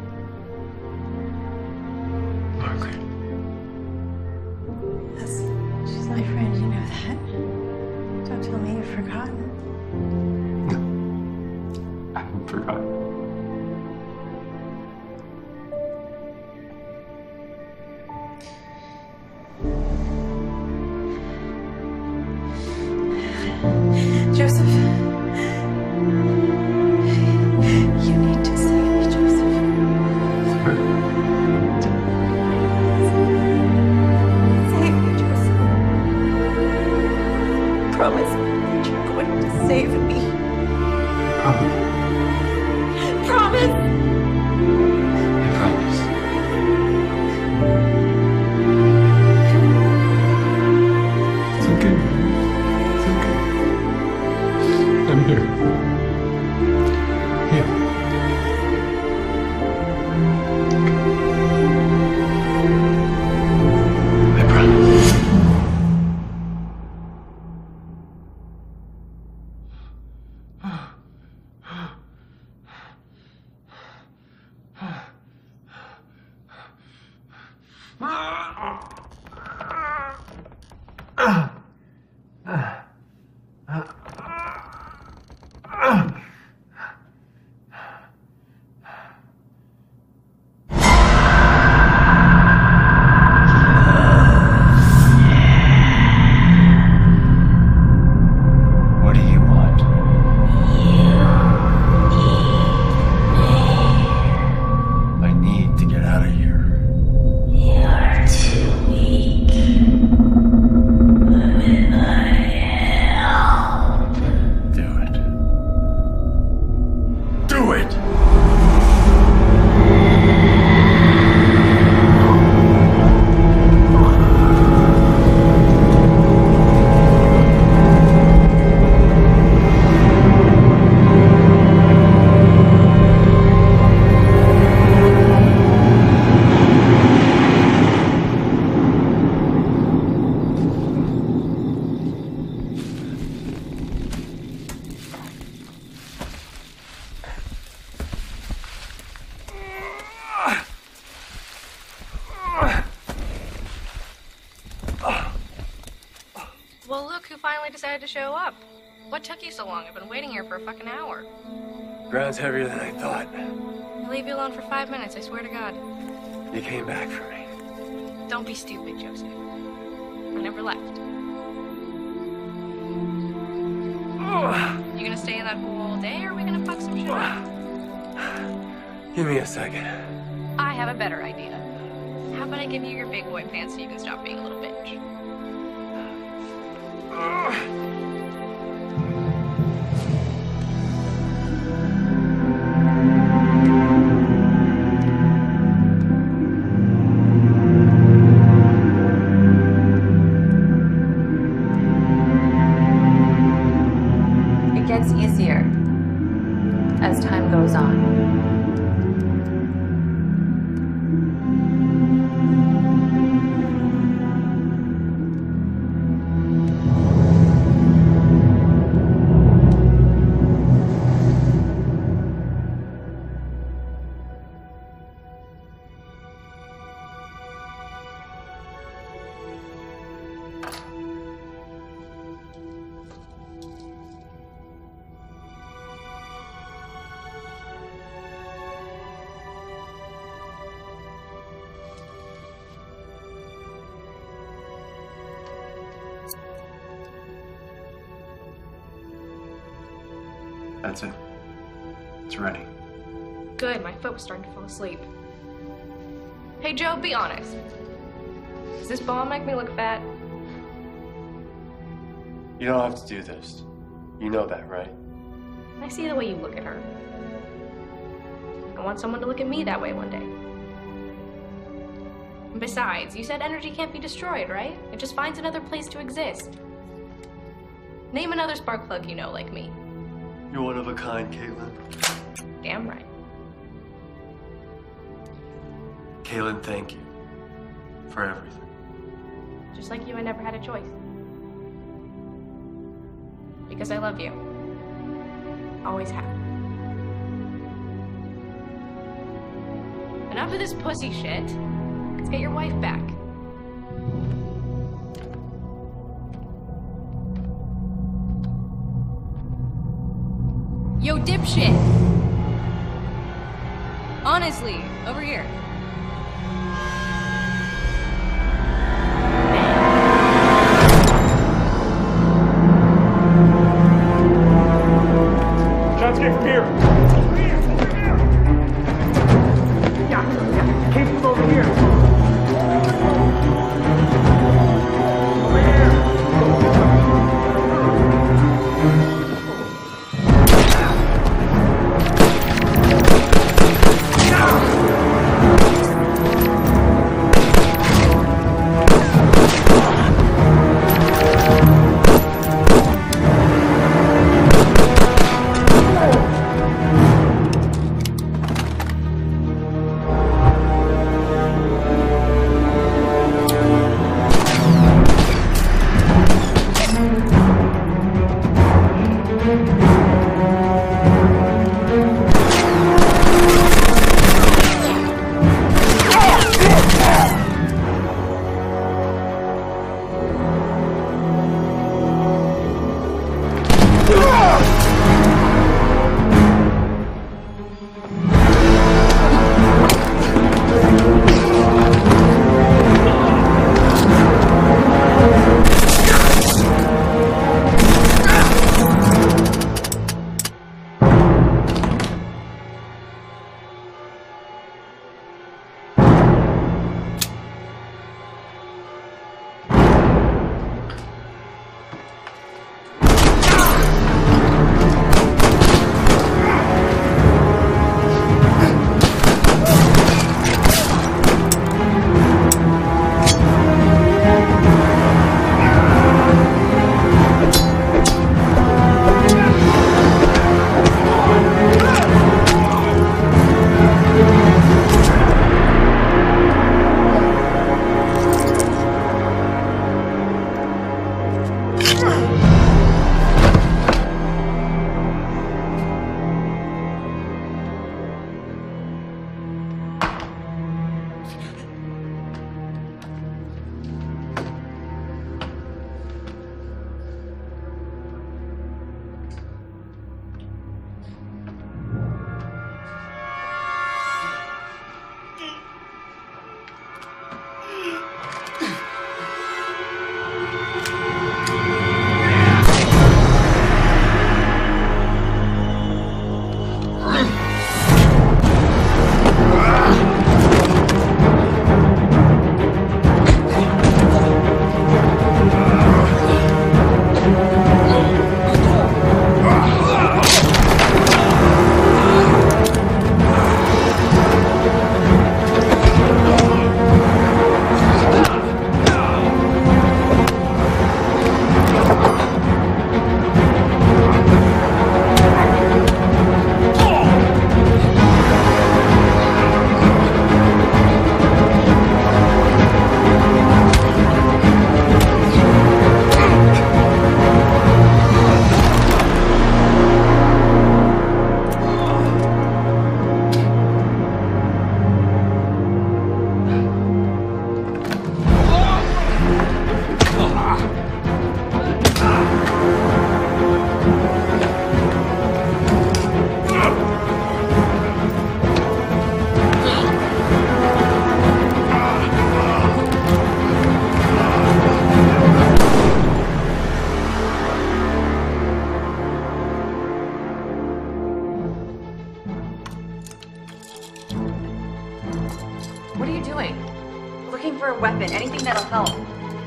Margaret. Yes, she's my friend, you know that. Don't tell me you've forgotten. I haven't forgotten. Joseph. You need to save me, Joseph. Save me, Joseph. Promise me that you're going to save me. Promise. Promise! I promise. It's okay. It's okay. I'm here. Here. I promise. Well, look who finally decided to show up. What took you so long? I've been waiting here for a fucking hour. Ground's heavier than I thought. I'll leave you alone for five minutes, I swear to God. You came back for me. Don't be stupid, Joseph. I never left. You gonna stay in that pool all day, or are we gonna fuck some shit up? Give me a second. I have a better idea. How about I give you your big boy pants so you can stop being a little bitch? It gets easier as time goes on. That's it. It's ready. Good, my foot was starting to fall asleep. Hey, Joe, be honest. Does this bomb make me look fat? You don't have to do this. You know that, right? I see the way you look at her. I want someone to look at me that way one day. And besides, you said energy can't be destroyed, right? It just finds another place to exist. Name another spark plug you know like me. You're one of a kind, Caitlin. Damn right. Caitlin, thank you for everything. Just like you, I never had a choice. Because I love you. Always have. Enough of this pussy shit. Let's get your wife back. Yo, dipshit! Honestly, over here. Shots came from here. Yeah, yeah. Came from over here. Over here. No!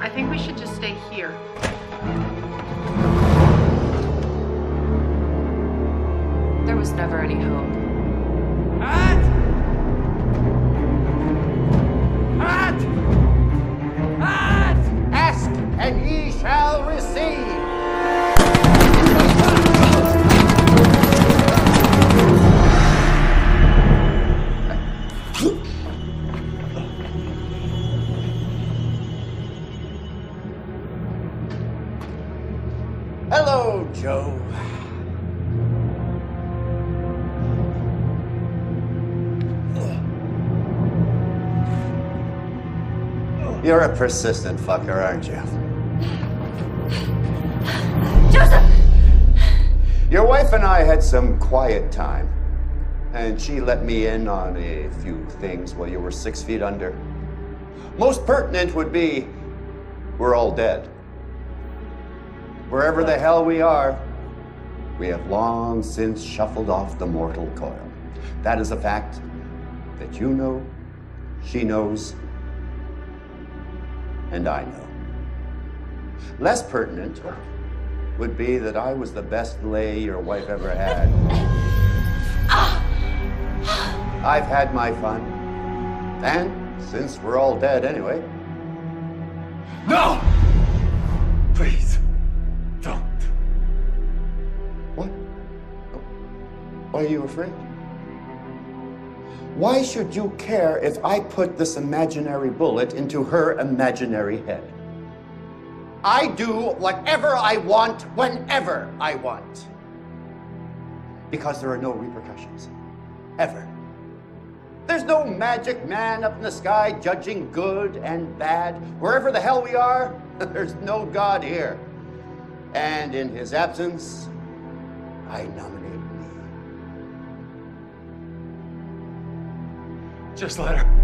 I think we should just stay here. There was never any hope. Hat! Hat! Hat! Ask and ye shall receive. Hello, Joe. You're a persistent fucker, aren't you? Joseph! Your wife and I had some quiet time, and she let me in on a few things while you were six feet under. Most pertinent would be, we're all dead. Wherever the hell we are, we have long since shuffled off the mortal coil. That is a fact that you know, she knows, and I know. Less pertinent would be that I was the best lay your wife ever had. I've had my fun, and since we're all dead anyway... No! Please, don't. What? Why are you afraid? Why should you care if I put this imaginary bullet into her imaginary head? I do whatever I want, whenever I want. Because there are no repercussions. Ever. There's no magic man up in the sky judging good and bad. Wherever the hell we are, there's no God here. And in his absence, I nominate me. Just let her.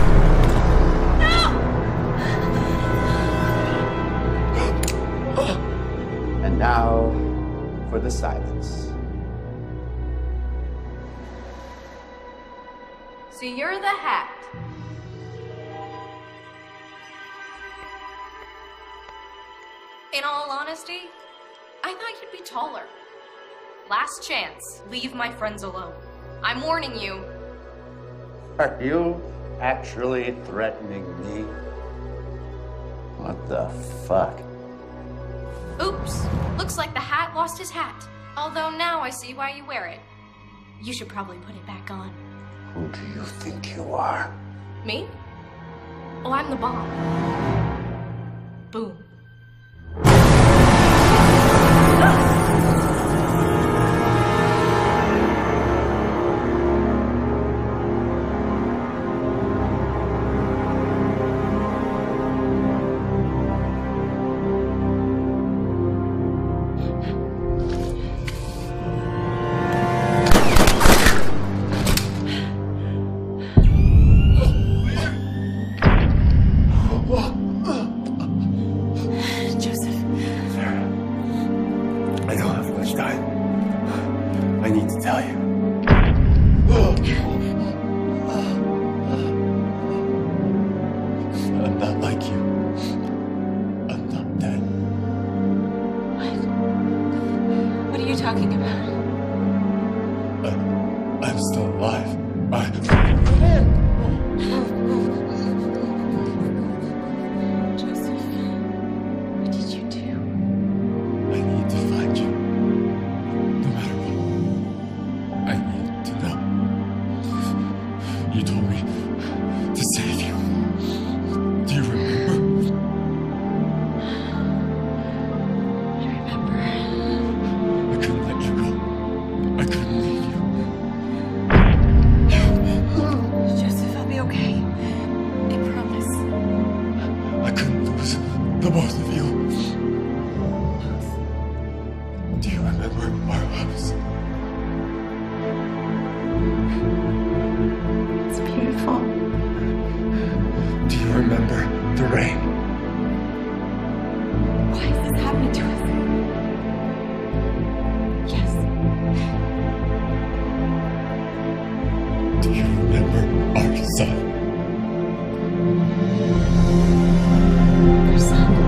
And now for the silence. So you're the Hat. In all honesty, I thought you'd be taller. Last chance, leave my friends alone. I'm warning you. Are you actually threatening me? What the fuck? Oops, looks like the Hat lost his hat. Although now I see why you wear it. You should probably put it back on. Who do you think you are? Me? Oh, I'm the bomb. Boom. There's some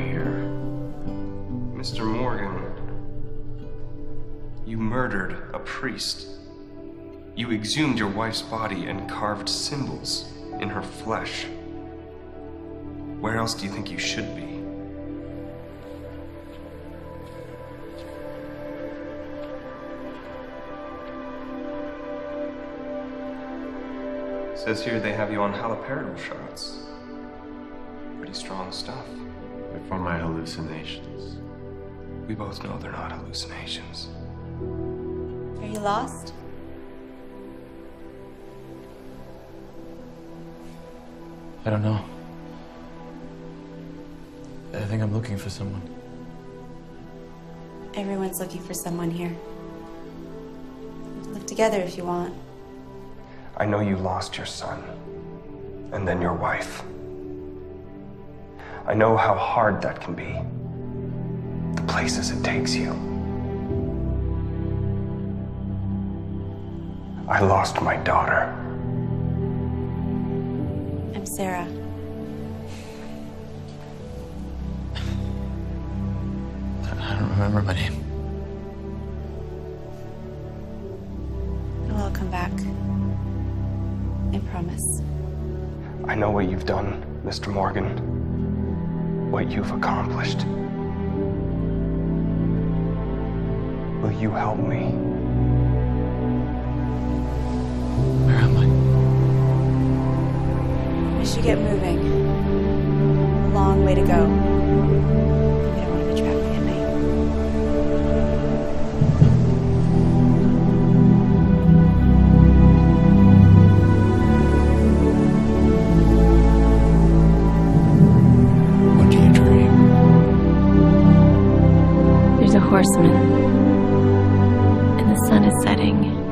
here. Mister Morgan, you murdered a priest. You exhumed your wife's body and carved symbols in her flesh. Where else do you think you should be? Says here they have you on haloperidol shots. Pretty strong stuff. They're for my hallucinations. We both know they're not hallucinations. Are you lost? I don't know. I think I'm looking for someone. Everyone's looking for someone here. We can live together if you want. I know you lost your son, and then your wife. I know how hard that can be. The places it takes you. I lost my daughter. I'm Sarah. I don't remember my name. It'll all come back. I promise. I know what you've done, Mister Morgan. What you've accomplished. Will you help me? Where am I? We should get moving. A long way to go. We don't want to be traveling at night. What do you dream? There's a horseman. And the sun is setting.